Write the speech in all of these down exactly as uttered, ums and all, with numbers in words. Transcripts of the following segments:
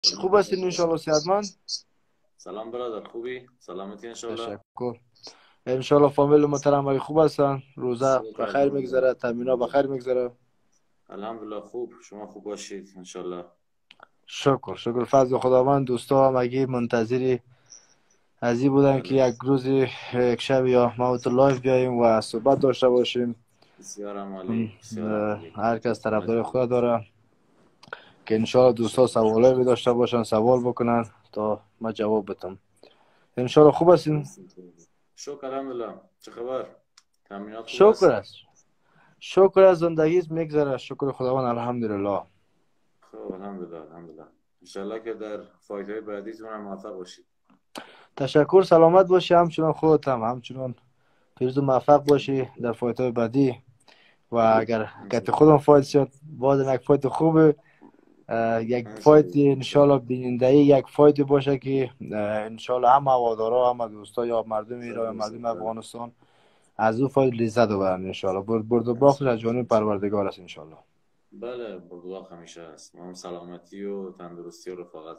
خوب هستین انشالله صحتمند؟ سلام برادر، خوبی؟ سلامتی انشالله. تشکر. انشالله فامیل محترم های خوب هستن، روزه شکر بخیر الحمدلله. میگذره، تمینا بخیر میگذره. الحمدلله خوب، شما خوب باشید انشالله. شکر شکر فضل خداوند. دوستا هم اگه منتظری ازی بودن که بله، یک روز یک شب یا موت لایف بیاییم و صحبت داشته باشیم. بسیار م، عالی، بسیار عالی. هر کس طرفدار مجید. خدا داره که انشالله دوستا شکر. سوالایی می داشته باشن سوال بکنن تا ما جواب بدم. انشالله خوب هستین؟ شکر الحمدلله. چه خبر؟ تمرینات خوب شکر است؟ است. شکر از زندگیت میگذره، شکر خداوند الحمدلله. خب الحمدلله الحمدلله. انشالله که در فایت های بعدیتون هم موفق باشید. تشکر، سلامت باشی، همچنان خودت هم همچنان پیروز و موفق باشی در فایت های بعدی. و اگر کت خودم فایت شد باز یک فایت خوبه، یک فایت انشالله بیننده یک فایت باشه که انشالله هم هوادارا هم دوستا یا مردم ایران یا مردم افغانستان از او فایت لذت ببرن انشالله. برد برد و باختش از جانب پروردگار است انشالله. بله، بردوغ همیشه هست. ما هم سلامتی و تندرستی و رفاقت.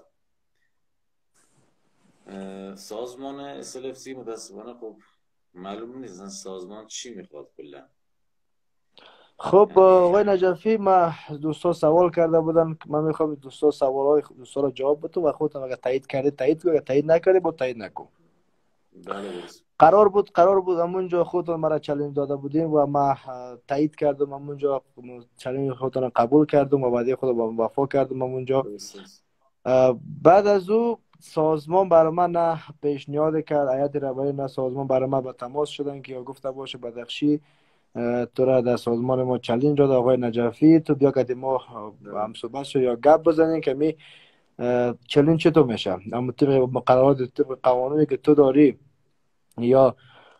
سازمان اس ال اف سی متاسفانه خب معلوم نیست سازمان چی میخواد کلا. خب آقای نجفی، ما دوستا سوال کرده بودن که من میخوام دوستا سوال های دوستا را جواب بدم و خودت اگر تایید کردی تایید کن، اگر تایید نکردی بود تایید نکن. بله درست. قرار بود قرار بود همونجا خودتون مرا چالش داده بودیم و ما تایید کردم، همونجا چالش خودتون قبول کردم و وعده خود با وفا کردم همونجا. بعد از او سازمان برای من نه پیشنهاد کرد، هیئت رهبری نه سازمان برای من به تماس شدن که گفته باشه بدخشی تو را در سازمان ما چالش داد آقای نجفی، تو بیا که ما هم صحبت شد یا گپ بزنیم که می چالش چطور میشه، اما طبق مقررات طبق قوانینی که تو داری یا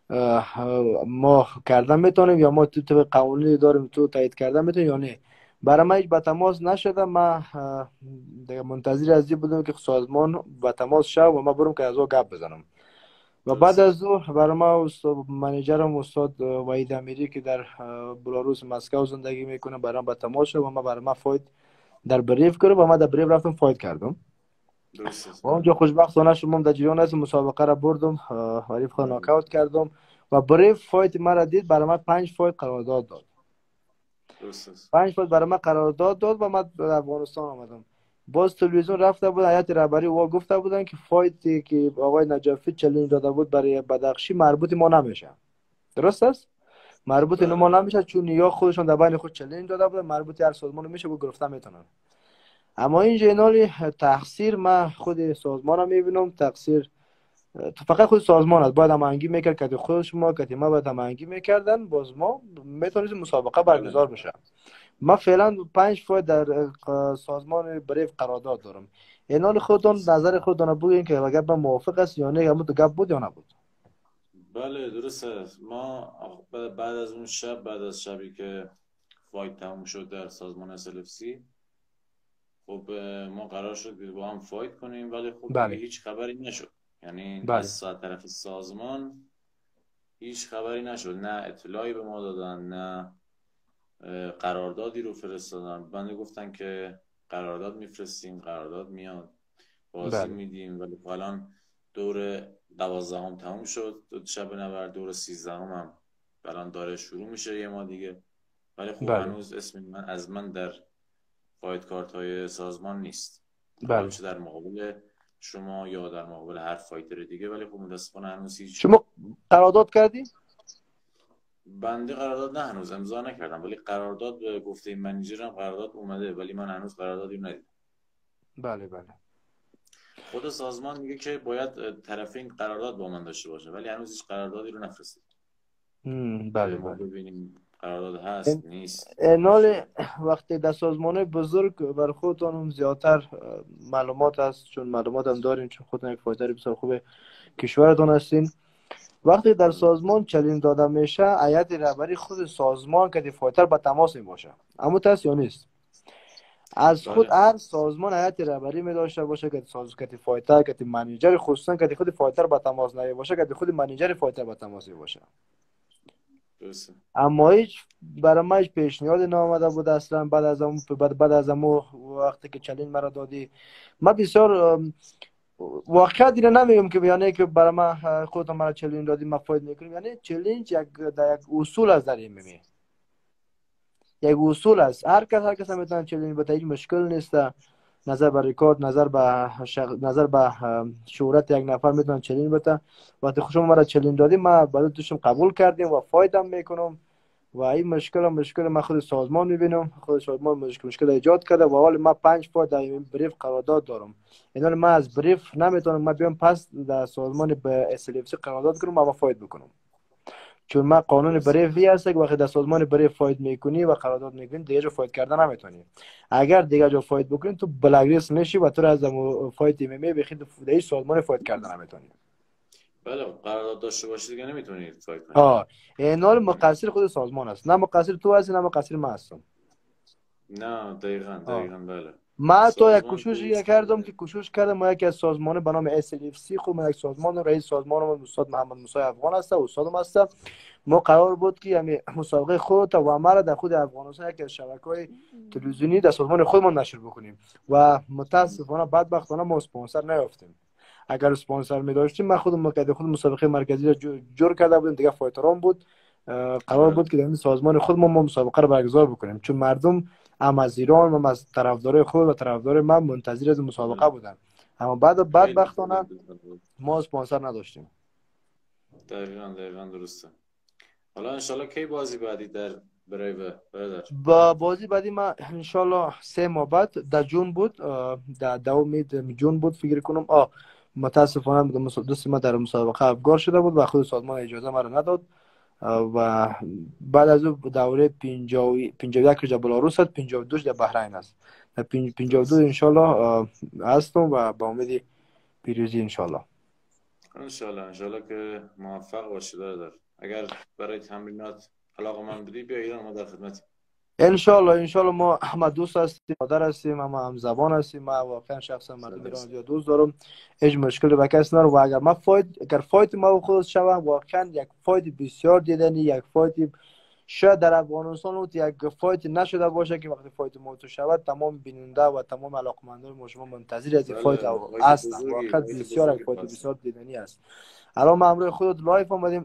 ما کردن میتونیم یا ما تو طبق قوانینی داریم تو تایید کردن میتونیم یا نه. برای من هیچ به تماس نشده. من دیگه منتظر از این بودم که سازمان به تماس شد و ما برم که از او گپ بزنم. و بعد از او برای ما منیجرم استاد وحید امیری که در بلاروس مسکو زندگی میکنه برام به تماس شد و ما برای ما فایت در بریف کرد و ما در بریف رفتم فایت کردم. درست. و اونجا خوشبختانه شما در جریان از مسابقه را بردم، حریف خود ناکاوت کردم و بریف فایت مرا دید، برای من پنج فایت قرارداد داد. درست. پنج فایت برای من قرارداد داد و من به افغانستان آمدم. باز تلویزیون رفته بود، هیئت رهبری و گفته بودن که فایتی که آقای نجفی چالش داده بود برای بدخشی مربوط ما نمیشه. درست است؟ مربوط ما نمیشه چون یا خودشون در بین خود چالش داده بود، مربوط هر سازمان میشه و گرفته میتونن. اما این جنالی تقصیر من خود سازمان رو میبینم، تقصیر تو فقط خود سازمان است. باید هماهنگی میکرد که خود شما که ما باید هماهنگی میکردن باز ما میتونیم مسابقه برگزار بشه. ما فعلا پنج فایت در سازمان بریف قرارداد دارم. اینال خودتون نظر خودتون بگین که اگر من موافق است یا نه، همون تو گپ بود یا نبود. بله درست است. ما بعد از اون شب، بعد از شبی که فایت تموم شد در سازمان اس ال اف سی، خب ما قرار شد با هم فایت کنیم ولی خب بله. دیگه هیچ خبری نشد. یعنی بله. از طرف سازمان هیچ خبری نشد، نه اطلاعی به ما دادن نه قراردادی رو فرستادن. بنده گفتن که قرارداد میفرستیم، قرارداد میاد، بازی بله. میدیم. ولی الان دور دوازدهم تموم شد، دو شب نبرد، دور سیزدهم هم الان داره شروع میشه یه ما دیگه. ولی خب بله. هنوز اسم من از من در فایت کارت های سازمان نیست. بله. چه در مقابل شما یا در مقابل هر فایتر دیگه. ولی خب متاسفانه هنوز هیچ. شما قرارداد کردی؟ بنده قرارداد نه هنوز امضا نکردم، ولی قرارداد به گفته منیجرم قرارداد اومده، ولی من هنوز قراردادی رو ندیدم. بله بله. خود سازمان میگه که باید طرفین قرارداد با من داشته باشه، ولی هنوز هیچ قراردادی رو نفرستید. بله ما بله. ببینیم قرارداد هست نیست. اینال وقتی در سازمان بزرگ بر خودتان هم زیادتر معلومات هست، چون معلومات هم دارین، چون خودتان یک فایتر بسیار خوب کشورتان هستین. وقتی در سازمان چالش داده میشه، هیئت رهبری خود سازمان که فایتر با تماس می باشه. اما تاس یا نیست؟ از خود هر سازمان هیئت رهبری می داشته باشه که ساز که فایتر که منیجر خصوصا که خود فایتر با تماس نمی باشه، که خود منیجر فایتر با تماس باشه. درسته. اما هیچ برای من هیچ پیشنهادی نامده بود اصلا. بعد از اون بعد, بعد از اون وقتی که چلنج مرا دادی، من بسیار ام، واقعا دیگه نمیگم که یعنی که برای من اه، خودت مرا چلنج دادی من فاید میکنم. یعنی چلنج یک در یک اصول از در این میمی یک اصول است. هر کس هر کس هم میتونه چلنج بده، هیچ مشکل نیست. نظر به رکورد، نظر به شغ... نظر به ام، شهرت یک نفر میتونه چلنج بده. وقتی خوشم مرا چلنج دادی من بعد توشم قبول کردیم و فایدم میکنم. و این مشکل مشکل من خود سازمان میبینم. خود سازمان مشکل مشکل ایجاد کرده و حالا من پنج پای در این بریف قرارداد دارم. اینا من از بریف نمیتونم من بیام پس در سازمان به اس ال اف سی قرارداد کنم و فاید بکنم. چون من قانون درسته. بریف وی هست که وقتی در سازمان بریف فاید میکنی و قرارداد میکنی دیگه جا فاید کردن نمیتونی. اگر دیگه جا فاید بکنی تو بلک لیست میشی و تو را از فاید تیم می بخید در سازمان فاید کردن نمیتونی. بله قرارداد داشته باشید دیگه نمیتونید فایت کنید. آه این حال مقصر خود سازمان است، نه مقصر تو هستی نه مقصر من هستم. نه دقیقاً آه دقیقاً بله. ما تو یک سازمان کوشش درست کردم که میگه. کوشش کردم ما یکی از سازمان به نام اس ال اف سی، خود من یک سازمان رئیس سازمان ما استاد محمد موسی افغان است، استادم است. ما قرار بود که یعنی مسابقه خود و ما را در خود افغانستان یکی از شبکه‌های تلویزیونی در سازمان خودمان نشر بکنیم و متاسفانه بدبختانه ما اسپانسر نیافتیم. اگر اسپانسر می داشتیم ما خود مقید خود مسابقه مرکزی را جو- جور کرده بودیم دیگه فایتران بود. اه، قرار بله بود که در این سازمان خود ما ما مسابقه را برگزار بکنیم، چون مردم هم از ایران و از طرفدار خود و طرفدار من منتظر از مسابقه بله. بودن. اما بعد خیلی بدبختانه خیلی خوب. ما اسپانسر نداشتیم. دقیقاً دقیقاً درسته. حالا انشالله کی بازی بعدی در برای برادر؟ با بازی بعدی ما انشالله سه ماه بعد در جون بود، اه، در دوم جون بود فکر کنم. آه متاسفانه دوست ما در مسابقه افگار شده بود و خود سازمان اجازه ما را نداد. اه، و بعد از او دوره پنجاه و یک در بلاروس است، پنجاه و دو در بحرین است. در پنجاه و دو درست. انشالله اه، هستم و با امید پیروزی انشالله. انشالله انشالله که موفق باشی برادر. اگر برای تمرینات علاقه من بودی بیا ایران، ما در خدمتی. انشالله انشالله ما همه دوست هستیم، مادر هستیم، همه هم زبان هستیم. ما واقعا شخصا مردم ایران زیاد دوست دارم. هیچ مشکلی به کس ندارم و اگر ما فاید اگر فایت ما خود شوم واقعا یک فایت بسیار دیدنی، یک فایت شاید در افغانستان بود یک فایت نشده باشه که وقتی فایت ما تو شود تمام بیننده و تمام علاقمندان ما شما منتظر از این فایت بله فایت هستن. بزرگی واقعا فایت بسیار یک بزرگی فایت هست. بسیار دیدنی است. الان ما امروز خود لایف آمدیم.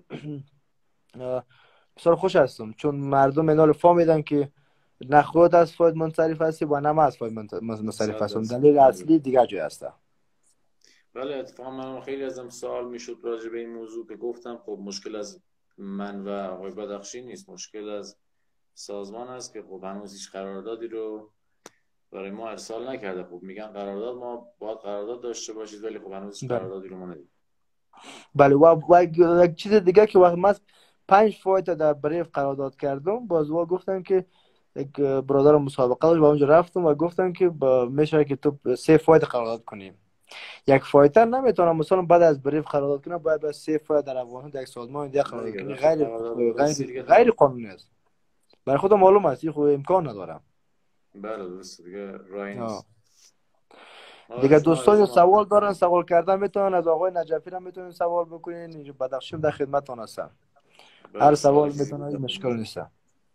بسیار خوش هستم چون مردم اینال فهمیدن که نه خود از فاید منصرف هستی و نه من از فاید منصرف صد هستم. درصد. دلیل اصلی دیگه جای است. بله اتفاقا من خیلی ازم سوال میشد راجع به این موضوع که گفتم خب مشکل از من و آقای بدخشی نیست، مشکل از سازمان است که خب هنوز هیچ قراردادی رو برای ما ارسال نکرده. خب میگن قرارداد، ما باید قرارداد داشته باشید ولی خب هنوز هیچ بله قراردادی رو ما ندید. بله و, و یک چیز دیگه که وقت من پنج فایت در بریف قرارداد کردم باز وا گفتم که یک برادر مسابقه داشت و اونجا رفتم و گفتم که با میشه که تو سه فایت قرارداد کنیم. یک فایتر نمیتونم مثلا بعد از بریف قرارداد کنم باید با سه فایت در افغانستان در یک سازمان دیگه نه قرارداد دیگه کنی. وقتی غیر قرارداد بستی غیر دیگه غیر تمام. قانونی است. برای خودم معلوم است این خود امکان نداره. بله درسته دیگه راهی آه. نیست. ما دیگه برای ما دوستان آرزوی سوال موفقیت دارن، داریم. سوال کردن میتونن از آقای نجفی هم میتونین سوال بکنین. اینجا بدخشیم در خدمتتون هستم. هر بله سوال سوالی چیزی میتونن، بود این در مشکل خدمتتون. نیست.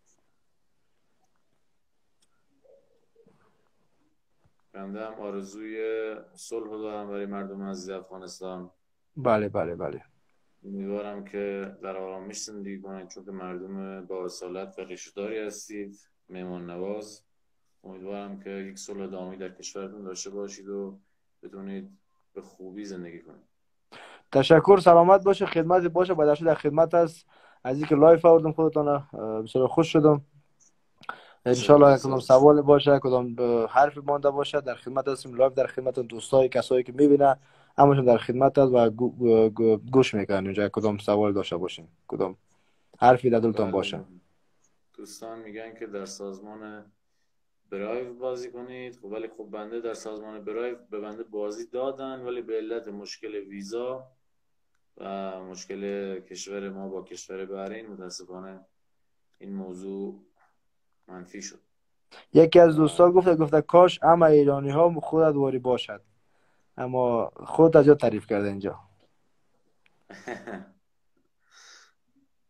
بنده هم آرزوی صلح رو دارم برای مردم عزیز افغانستان. بله بله بله. امیدوارم که در آرامش زندگی کنید چون که مردم با اصالت و ریشه‌داری هستید، مهمان نواز. امیدوارم که یک صلح دائمی در کشورتون داشته باشید و بتونید به خوبی زندگی کنید. تشکر، سلامت باشه، خدمت باشه. بدخشی در خدمت است. از اینکه لایف آوردم خودتون اه، بسیار خوش شدم. تشکر انشالله کدام صاحب. سوال باشه کدام حرف مانده باشه در خدمت هستیم. لایف در خدمت دوستای کسایی که میبینه همشون در خدمت است و گو- گو- گوش میکنن اونجا کدام سوال داشته باشین، کدام حرفی در دلتون باشه. بله دوستان میگن که در سازمان برایو بازی کنید. خب ولی خب بنده در سازمان برایو به بنده بازی دادن ولی به علت مشکل ویزا و مشکل کشور ما با کشور بحرین متاسفانه این موضوع منفی شد. یکی از و دوستان گفته گفته کاش همه ایرانی ها خودت واری باشد، اما خود از یاد تعریف کرده اینجا.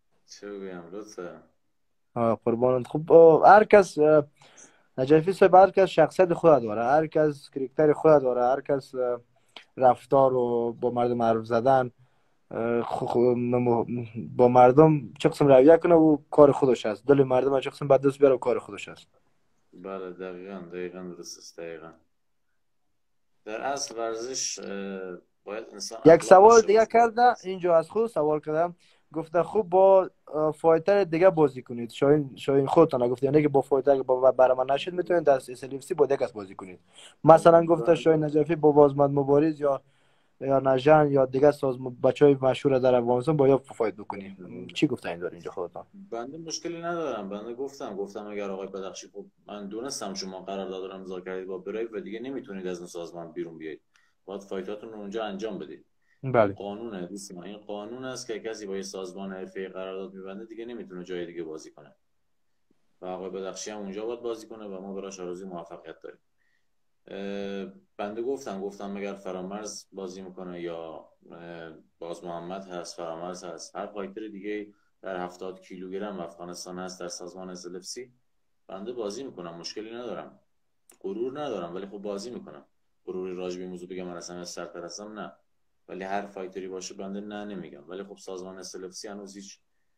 چه بگویم لطفا. آه، قربانت. خب آه، هر کس آه، نجفی صاحب هر کس شخصیت خود داره، هر کس کرکتر خود داره، هر کس آه، رفتار و با مردم حرف زدن، اه، خو- خو- نمو- با مردم چه قسم رویه کنه و کار خودش است، دل مردم چه قسم به دست بیاره و کار خودش است. بله دقیقا دقیقا درست است دقیقا. در اصل ورزش اه، باید انسان یک اخلاق سوال داشته دیگه باشه. کرده اینجا، از خود سوال کردم. گفته خوب با اه، فایتر دیگه بازی کنید. شاین شاین خودتان گفت یعنی که با فایتر که با برنامه نشید میتونید در اس ال اف سی با دیگه کس بازی کنید. مثلا گفته شاین بله نجفی با بازمند مبارز یا یا نژن یا دیگه ساز بچه های مشهور در افغانستان با یا فایت بکنی. چی گفته این داره اینجا خودتان؟ بنده مشکلی ندارم. بنده گفتم گفتم اگر آقای بدخشی، خب من دونستم شما قرارداد رو امضا کردید با برای و دیگه نمیتونید از اون سازمان بیرون بیایید، باید فایتاتون رو اونجا انجام بدید. این بله. قانونه دوستان، این قانون است که کسی با یه سازمان حرفه‌ای قرارداد میبنده دیگه نمیتونه جای دیگه بازی کنه و آقای بدخشی هم اونجا باید بازی کنه و ما براش آرزوی موفقیت داریم. بنده گفتم گفتم اگر فرامرز بازی میکنه یا باز محمد هست، فرامرز هست، هر فایتر دیگه در هفتاد کیلوگرم افغانستان هست در سازمان اس ال اف سی، بنده بازی میکنم، مشکلی ندارم، غرور ندارم، ولی خب بازی میکنم. غروری راجع به موضوع بگم من اصلا از سرپرستم نه، ولی هر فایتری باشه بنده نه نمیگم. ولی خب سازمان اس ال اف سی هنوز هیچ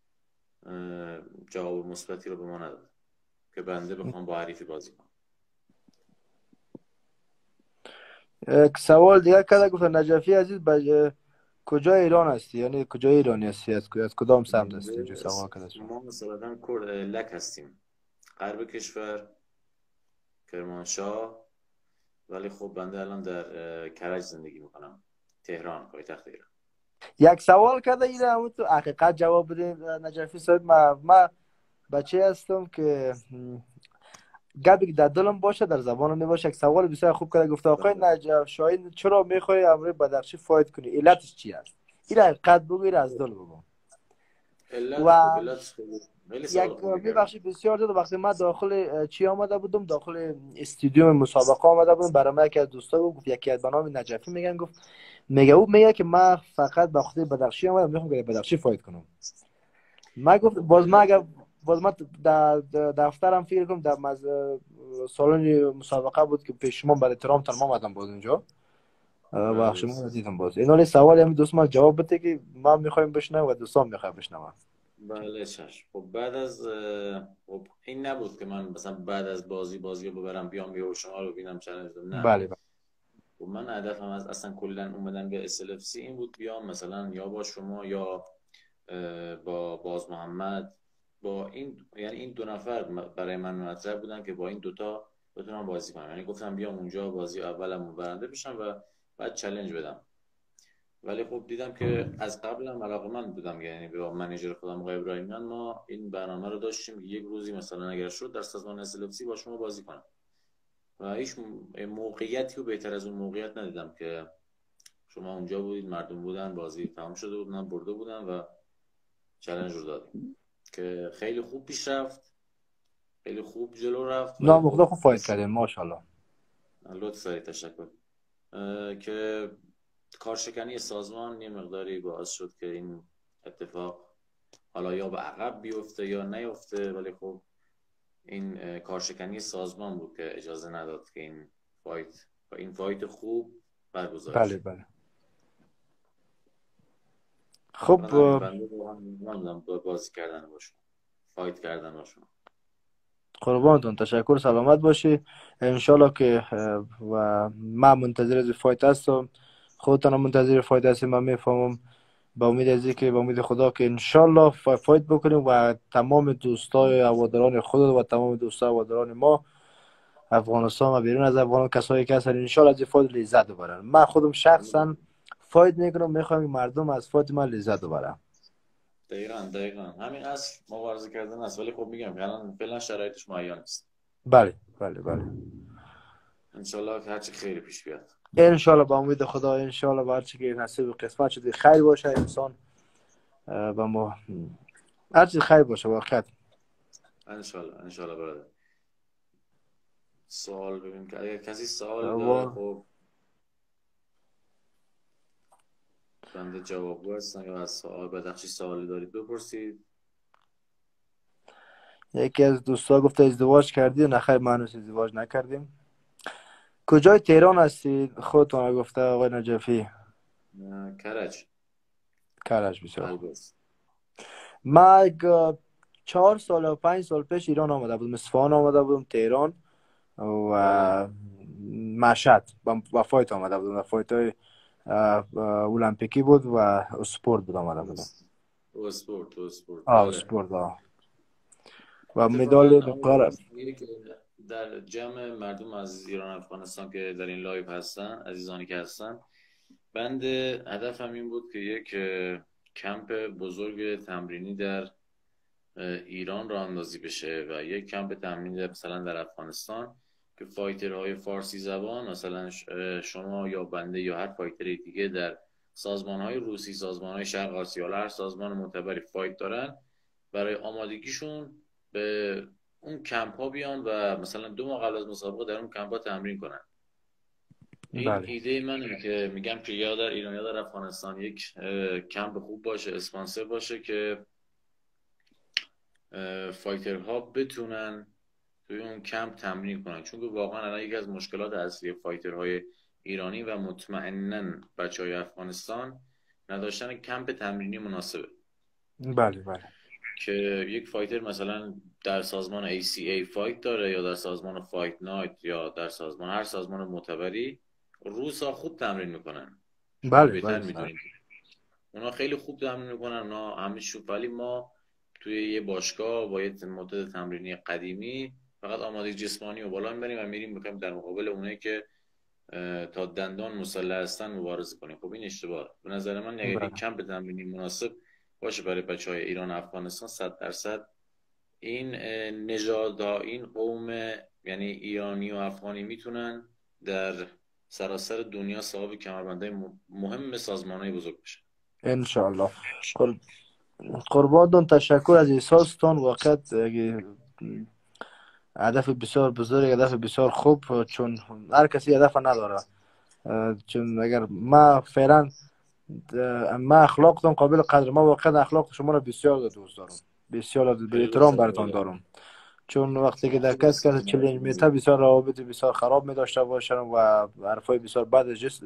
جواب مثبتی رو به ما نداد که بنده بخوام با حریفی بازی کنم. یک سوال دیگه کرده. گفت نجفی عزیز به کجا ایران هستی، یعنی کجا ایرانی هستی، از از کدام سمت هستی؟ اینجا سوال کرده شما. ما مثلا کرد لک هستیم، غرب کشور، کرمانشاه، ولی خب بنده الان در کرج زندگی میکنم، تهران پایتخت ایران. یک سوال کرده این همون تو حقیقت جواب بدین نجفی صاحب. ما, ما بچه هستم که گپی که در دلم باشه در زبانم نباشه. یک سوال بسیار خوب کرده. گفته آقای بله. نجف شاهین چرا میخوای امروز بدخشی فایت کنی، علتش چی است؟ این حقیقت بگو، این از دل بگو. علت خب و علت خیلی خیلی سوال یک خوبی کردم. میبخشید بسیار زیاد، وقتی من داخل چی آمده بودم، داخل استودیوم مسابقه آمده بودم، برای من یکی از دوستا گفت، یکی از بنام نجفی میگن، گفت میگه او میگه که من فقط به خاطر بدخشی آمدم، میخوام که بدخشی فایت کنم. من گفت خب باز ما علت اگر باز ما در دفترم فکر کنم در مز... سالن مسابقه بود که پیش شما برای احترام تمام آمدم باز اونجا و بله شما دوست رو عزیز. دیدم باز. این سوال همین دوست ما جواب بده که ما میخوایم بشنویم و دوستان میخوایم بشنویم. بله چشم. خب بعد از خب این نبود که من مثلا بعد از بازی بازی رو ببرم بیام یه شما رو ببینم چالش بدم، نه. بله بله. خب من هدفم از اصلا کلا اومدن به اس ال اف سی این بود بیام مثلا یا با شما یا با باز محمد، با این یعنی این دو نفر برای من مطرح بودن که با این دوتا بتونم بازی کنم. یعنی گفتم بیام اونجا بازی اولم برنده بشم و بعد چالش بدم. ولی خب دیدم که از قبلم علاقه‌مند بودم، یعنی با منیجر خودم آقای ابراهیمیان ما این برنامه رو داشتیم که یک روزی مثلا اگر شد در سازمان اس ال اف سی با شما بازی کنم و هیچ موقعیتی رو بهتر از اون موقعیت ندیدم که شما اونجا بودید، مردم بودن، بازی تمام شده بود، من برده بودم و چالش رو دادیم که خیلی خوب پیش رفت، خیلی خوب جلو رفت. ولی نامخدا خب خوب فایت مثل کردیم ماشاءالله. لطف دارید، تشکر. که کارشکنی سازمان یه مقداری باعث شد که این اتفاق حالا یا به عقب بیفته یا نیفته، ولی خب این کارشکنی سازمان بود که اجازه نداد که این فایت و این فایت خوب برگزار بله شه. بله. خب برای همین بنده واقعا نمیدونم با بازی کردن باشون، فایت کردن باشون. قربانتون، تشکر، سلامت باشی. انشالله که و من منتظر از فایت هستم، خودتان منتظر فایت هستیم. من میفهمم با امید از که با امید خدا که انشالله فایت بکنیم و تمام دوستای هواداران خود و تمام دوستای هواداران ما افغانستان و بیرون از افغانستان، کسایی که هستن انشالله از فایت لذت ببرن. من خودم شخصا فایت میکنم، میخوام مردم از فایت من لذت ببرن. دقیقاً دقیقاً همین اصل مبارزه کردن است. ولی خب میگم الان فعلا شرایطش مهیا نیست. بله بله بله. انشالله که هرچی خیری پیش بیاد. انشالله با امید خدا، انشالله با هرچی که نصیب و قسمت شده خیر باشه انسان و ما هرچی خیر باشه واقعا. انشالله انشالله برادر. سوال ببین که اگر کسی سوالی داره و خب بنده جوابگو هستم، یا از سوال بدخشی سوالی دارید بپرسید. یکی از دوستا گفته ازدواج کردی؟ نخیر، ما هنوز ازدواج نکردیم. کجای تهران هستی خودتون گفته آقای نجفی؟ اه، کرج. کرج. بسیار خوب. البرز. من یک چهار سال و پنج سال پیش ایران آمده بودم، اصفهان آمده بودم، تهران بله. و مشهد با با فایت آمده بودم. و فایت های المپیکی بود و اسپورت بود آمده بودم. او اسپورت، او اسپورت، آه بله. اسپورت آه. و اتفاقا مدال آقای مقرر. رفیقی که در جمع مردم از ایران و افغانستان که در این لایو هستن، عزیزانی که هستن، بند هدفم این بود که یک اه، کمپ بزرگ تمرینی در اه، ایران راه اندازی بشه و یک کمپ تمرینی در مثلا در افغانستان که فایترهای فارسی زبان مثلا ش- اه، شما یا بنده یا هر فایتر دیگه در سازمانهای روسی، سازمانهای شرق آسیا، هر سازمان معتبری فایت دارن، برای آمادگیشون به اون کمپ ها بیان و مثلا دو ماه قبل از مسابقه در اون کمپ ها تمرین کنن. این بله ایده منه که میگم که یا در ایران یا در افغانستان یک اه، کمپ خوب باشه، اسپانسر باشه که اه، فایترها بتونن توی اون کمپ تمرین کنن، چون که واقعا الان یکی از مشکلات اصلی فایترهای ایرانی و مطمئنا بچه های افغانستان نداشتن کمپ تمرینی مناسبه. بله بله که یک فایتر مثلا در سازمان ای سی ای فایت داره یا در سازمان فایت نایت یا در سازمان هر سازمان معتبری، روسا خوب تمرین میکنن، شما بله بهتر بله بله. میدونید. اونا خیلی خوب تمرین میکنن، اونا همه شوف، ولی ما توی یه باشگاه با یه مدت تمرینی قدیمی فقط آماده جسمانی و بالا میبریم و میریم میخوایم در مقابل اونایی که تا دندان مسلح هستن مبارزه کنیم. خب این اشتباهه. به نظر من اگر یک بله. کمپ تمرینی مناسب باشه برای بچه های ایران و افغانستان، صد درصد این نژادها، این قوم یعنی ایرانی و افغانی میتونن در سراسر دنیا صاحب کمربندهای مهم سازمانهای بزرگ بشن. انشاءالله. قر- قربانتون، تشکر از احساستون. واقعا اگه هدف بسیار بزرگ، هدف بسیار خوب، چون هر کسی هدف نداره. اه، چون اگر ما فعلا اه، ما اخلاقتون قابل قدر، ما واقعا اخلاق شما را بسیار دوست دارم، بسیار به خیلی احترام لطف براتون دارید. دارم. چون وقتی که شما در خوب کس هستید، کس شما چلنج خوب میته، هستید. بسیار روابط بسیار خراب می داشته باشن و حرفای بسیار بد جس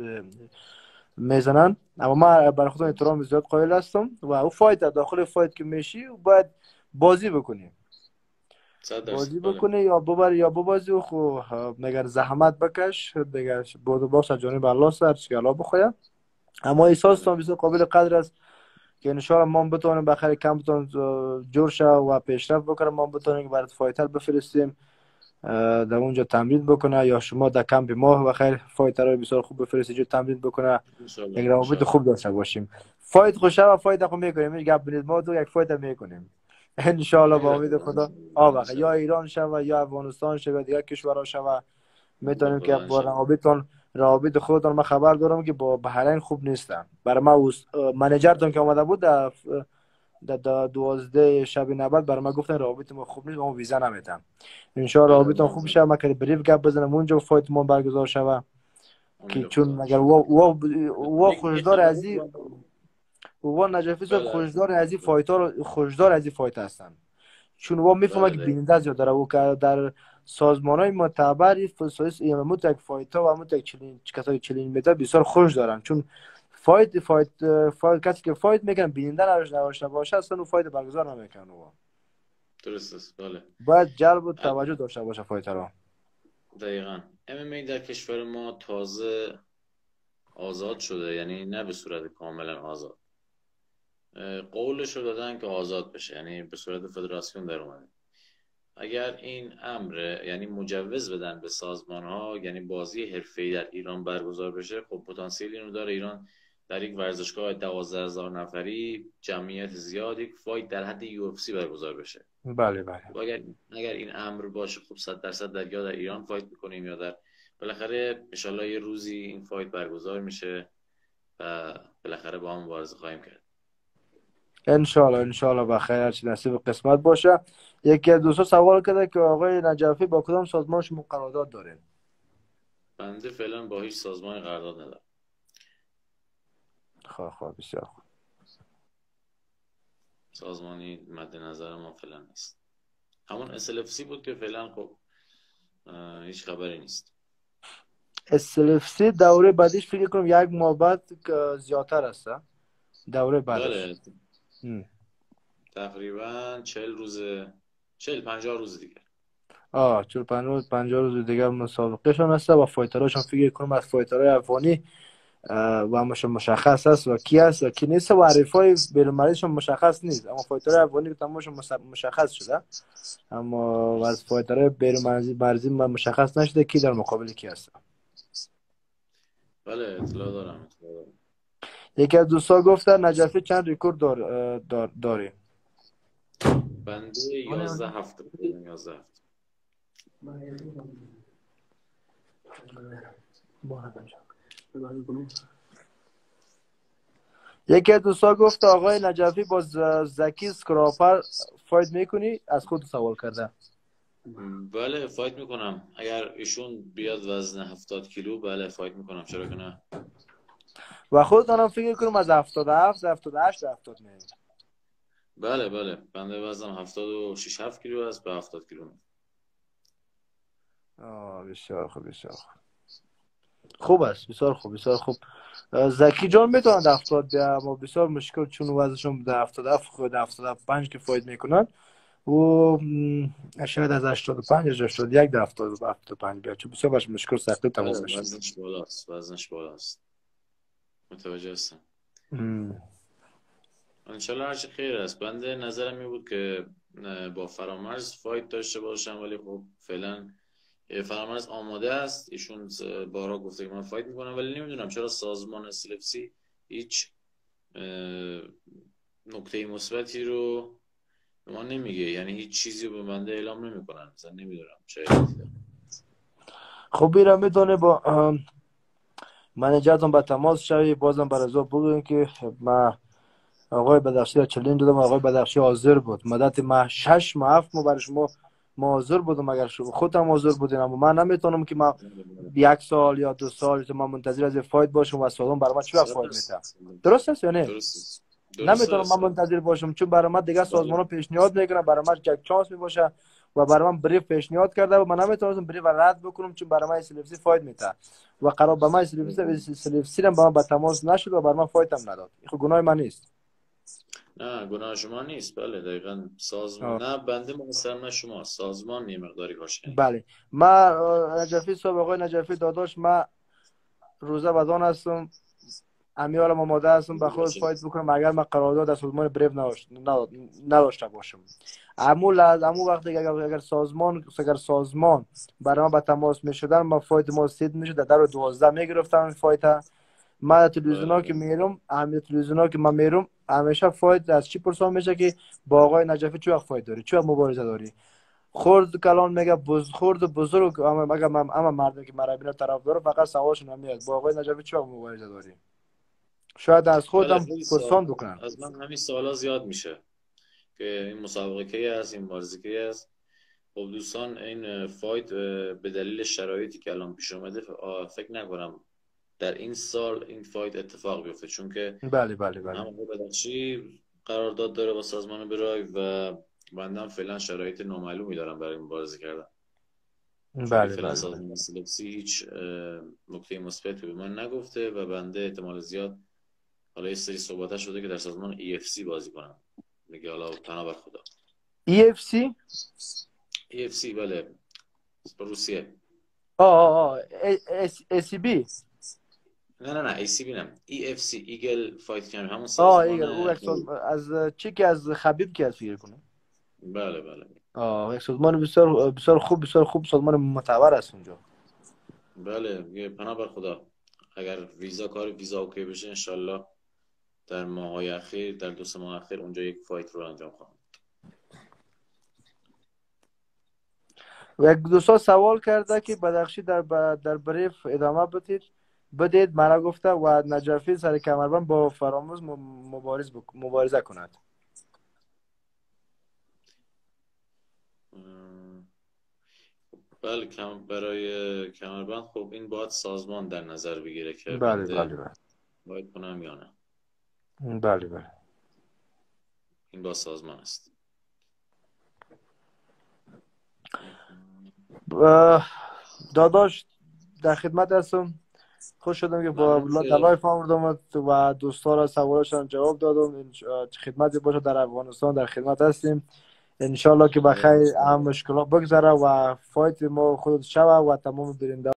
میزنن. اما ما برای خودم احترام زیاد قائل هستم و او فایت داخل فایت که میشی باید بازی بکنی، صد درصد بازی بله. بکنی یا ببر یا ببازی. و خو مگر زحمت بکش دیگه، بود باس از جانب الله سر که الله بخواه. اما احساس بله. تان بسیار قابل قدر است که ان شاء الله ما بتونیم بخیر کمپتون جور شه و پیشرفت بکنیم. ما بتونیم که برات فایتر بفرستیم در اونجا تمرین بکنه، یا شما در کمپ ما بخیر فایتر رو بسیار خوب بفرستید جو تمرین بکنه. انشالله، یک روابط انشالله. خوب داشته باشیم. فایت خوشه و فایت خوب میکنیم، این گپ بنید ما تو یک فایت میکنیم ان شاء الله با خیلی امید خوب، خدا. آ بخیر یا انشالله. ایران شوه یا افغانستان شوه یا دیگر کشورها شوه، با میتونیم که خدا با انشالله. روابطتون، روابط خودتون، ما خبر دارم که با بحرین خوب نیستم. برای ما منیجرتون که آمده بود در در دوازده شب نبرد برای ما گفتن روابط ما خوب نیست، ما ویزا نمیدم. ان شاء الله بله روابطتون من خوب شه، ما که بریف گپ بزنم اونجا فایت ما برگزار شوه. که امید چون خدا مگر انشالله. و و و یک یک خوشدار خبر ازی خوب. و نجفی صاحب بله عزیزم. خوشدار ازی فایت ها، خوشدار ازی فایت هستن. چون و میفهمه بله که دقیقا. بیننده زیاد داره و که در سازمان های معتبری فسوس ایممو تک فایت ها و همون تک چلین کسایی چلین میتا بسیار خوش دارن. چون فایت فایت فایت کسی که فایت میکنه بیننده نداشته باشه اصلا اون فایت برگزار نمیکنه. درست است، بله. باید جلب و ال- توجه داشته باشه فایترها. دقیقا. ام ام ای در کشور ما تازه آزاد شده، یعنی نه به صورت کاملا آزاد. اه، قولش رو دادن که آزاد بشه، یعنی به صورت فدراسیون در اومده. اگر این امر یعنی مجوز بدن به سازمان ها، یعنی بازی حرفه‌ای در ایران برگزار بشه، خب پتانسیل اینو داره ایران در یک ورزشگاه دوازده هزار نفری جمعیت زیادی فایت در حد یو اف سی برگزار بشه. بله بله. خب اگر اگر این امر باشه، خب صد درصد در یا در ایران فایت میکنیم یا در بالاخره ان یه روزی این فایت برگزار میشه و بالاخره با هم مبارزه خواهیم کرد. ان شاء الله ان شاء الله بخیر، هر چی نصیب قسمت باشه. یکی از دوستا سوال کرده که آقای نجفی با کدام سازمان شما قرارداد دارین؟ بنده فعلا با هیچ سازمان قرارداد ندارم. خب خب بسیار خوب. سازمانی مد نظر ما فعلا نیست. همون اس ال اف سی بود که فعلا خب هیچ خبری نیست. اس ال اف سی دوره بعدیش فکر کنم یک ماه بعد که زیادتر است دوره بعدش. بله تقریبا چهل روز چهل پنجاه روز دیگه. آه چهل پنجاه پنجاه روز دیگه مسابقه شون است و فایترهاشون فکر کنم از فایترهای افغانی و مش مشخص است و کی است و کی نیست و حریفای بیرون‌مللیشون مشخص نیست، اما فایترهای افغانی تمامشون مشخص شده، اما از فایترهای بیرون‌مرزی مرزی مشخص نشده کی در مقابل کی است. بله اطلاع دارم اطلاع دارم. یکی از دوستا گفتن نجفی چند رکورد دار دار داری؟ بنده یازده هفته یازده هفته. یکی از دوستا گفت آقای نجفی با زکی اسکراپر فایت میکنی؟ از خود سوال کرده. بله فایت میکنم، اگر ایشون بیاد وزن هفتاد کیلو بله فایت میکنم، چرا که نه. و خودتانم فکر کنم از هفتاد و هفت هفتاد و هشت هفتاد میایید. بله بله بنده وزنم هفتاد و شش هفت کیلو است به هفتاد کیلو. آه بسیار خوب بسیار خوب. خوب است بسیار خوب بسیار خوب. زکی جان میتونند هفتاد بیا، اما بسیار مشکل چون وزنشون در هفتاد و هفت خود هفتاد و پنج که فایت میکنن و شاید از هشتاد و پنج از هشتاد و یک در هفتاد و پنج بیاد، چون بسیار باش مشکل سختی تمام میشه. وزنش بالاست وزنش بالاست متوجه هستم. انشالله هرچی خیر است. بنده نظرم می بود که با فرامرز فایت داشته باشم، ولی خب فعلا فرامرز آماده است، ایشون بارها گفته که من فایت میکنم، ولی نمیدونم چرا سازمان اسلفسی هیچ نکته مثبتی رو به ما نمیگه، یعنی هیچ چیزی رو به بنده اعلام نمیکنن، مثلا نمیدونم چه علتی داره. خب بیرا میتونه با منیجرتون با تماس شوی، بازم برای بگویم که ما آقای بدخشی چلنج دادم، آقای بدخشی حاضر بود مدت ما شش ماه هفت ماه برای شما ما حاضر بودم، اگر شما خودم حاضر بودین، اما من نمیتونم که ما یک سال یا دو سال تو ما منتظر از فایت باشم و سالم برای ما چی وقت فایت میته. درست است یا نه؟ درست نمیتونم من منتظر باشم، چون برای من دیگه سازمان پیشنهاد میکنه، برای من یک چانس میباشه و برای من بریف پیشنهاد کرده و من نمیتونم بریف رد بکنم، چون برای من اسلفسی فایت میته و قرار به من اسلفسی اسلفسی با من به تماس نشد و برای من فایت هم نداد. این خب گناه من نیست. نه گناه شما نیست. بله دقیقاً سازمان نه بنده مقصرم نه شما، سازمان یه مقداری کاش. بله ما نجفی صاحب، آقای نجفی داداش، ما روزه بدان هستم، امیال آماده هستم به خود فایت بکنم اگر ما قرارداد از سازمان بریو نداشته باشم. امو لحظه امو وقتی اگر اگر سازمان اگر سازمان برای ما به تماس میشدن، ما فایت ما سید میشد در دوازده میگرفتم این فایت. ما تلویزیونا که میرم، همه تلویزیونا که من میرم همیشه فایت از چی پرسان میشه که با آقای نجفی چه وقت فایت داری، چه وقت مبارزه داری. خرد کلان میگه بز خرد بزرگ، اما مگه اما مردم که مربینا طرف داره فقط سوالشون نمیاد با آقای نجفی چه وقت مبارزه داری. شاید از خودم پرسان بکنن. از من همین سوالا زیاد میشه که این مسابقه کی است، این بازی کی است. خب دوستان این فایت به دلیل شرایطی که الان پیش اومده فکر نکنم در این سال این فایت اتفاق بیفته، چون که بله بله بله هم بدخشی قرارداد داره با سازمان برای و بنده هم فعلا شرایط نامعلومی دارم برای مبارزه کردن. بله فعلا بله سازمان اسلفسی هیچ نکته مثبتی به من نگفته و بنده احتمال زیاد حالا یه سری صحبت شده که در سازمان ای اف سی بازی کنم. میگه حالا پناه بر خدا. ای اف سی ای اف سی بله روسیه. آه آه ای سی بی نه نه نه ای سی بی نه ای اف سی ایگل فایت چمپیون، همون آه سازمان. ایگل او یک از چی که از خبیب که از فکر کنم. بله بله آه یک سازمان بسیار بسیار خوب بسیار خوب سازمان معتبر است اونجا. بله یه پناه بر خدا. اگر ویزا کار ویزا اوکی بشه انشالله در ماهای اخیر در دو سه ماه اخیر اونجا یک فایت رو انجام خواهم. و یک دوستا سوال کرده که بدخشی در در بریف ادامه بدید بدید مرا گفته و نجفی سر کمربند با فراموز مبارز بک... مبارزه کند. بله کم برای کمربند خب این باید سازمان در نظر بگیره که بله بنده بله بله باید کنم یا نه. بله بله این با سازمان است. داداش در خدمت هستم. خوش شدم که با لایف آوردم و دوستا را سوالشان جواب دادم. چه خدمتی باشه در افغانستان در خدمت هستیم. انشالله که بخیر هم مشکلات بگذره و فایت ما خود شوه و تمام درنده